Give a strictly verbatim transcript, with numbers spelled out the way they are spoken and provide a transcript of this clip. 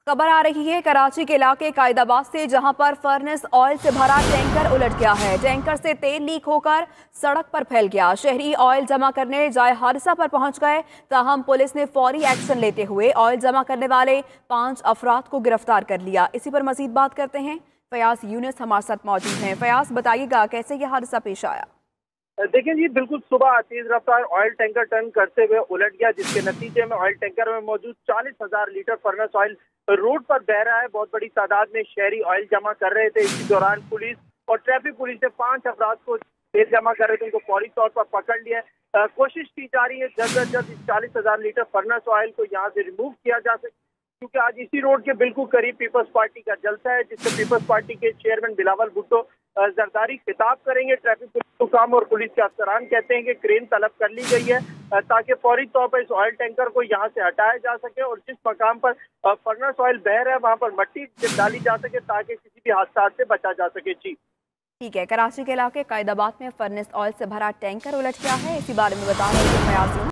खबर आ रही है कराची के इलाके कायदाबाद से, जहां पर फर्नेस ऑयल से भरा टैंकर उलट गया है। टैंकर से तेल लीक होकर सड़क पर फैल गया। शहरी ऑयल जमा करने जाए हादसा पर पहुंच गए, ताहम पुलिस ने फौरी एक्शन लेते हुए ऑयल जमा करने वाले पांच अफराद को गिरफ्तार कर लिया। इसी पर मजीद बात करते हैं, फयाज यूनिस हमारे साथ मौजूद हैं। फयाज, बताइएगा कैसे यह हादसा पेश आया? देखिए जी, बिल्कुल सुबह तेज रफ्तार ऑयल टैंकर टर्न करते हुए उलट गया, जिसके नतीजे में ऑयल टैंकर में मौजूद चालीस हजार लीटर फर्नेस ऑयल रोड पर बह रहा है। बहुत बड़ी तादाद में शहरी ऑयल जमा कर रहे थे। इसी दौरान पुलिस और ट्रैफिक पुलिस ने पांच अफराद को तेल जमा कर रहे थे, उनको फौरी तौर पर पकड़ लिया। कोशिश की जा रही है जल्द अज जल्द इस चालीस हजार लीटर फर्नेस ऑयल को यहाँ से रिमूव किया जा सके, क्योंकि आज इसी रोड के बिल्कुल करीब पीपल्स पार्टी का जलसा है, जिससे पीपल्स पार्टी के चेयरमैन बिलावल भुट्टो जरदारी खिताब करेंगे। ट्रैफिक पुलिस हुकाम और पुलिस के अफसरान कहते हैं कि क्रेन तलब कर ली गई है ताकि फौरी तौर पर इस ऑयल टैंकर को यहाँ से हटाया जा सके और जिस मकाम पर फर्नेस ऑयल बह रहा है वहाँ पर मट्टी डाली जा सके ताकि किसी भी हादसा से बचा जा सके। जी ठीक है, कराची के इलाके कायदाबाद में फर्नेस ऑयल से भरा टैंकर उलट गया है। इसी बारे में बता रहे हैं फयाज।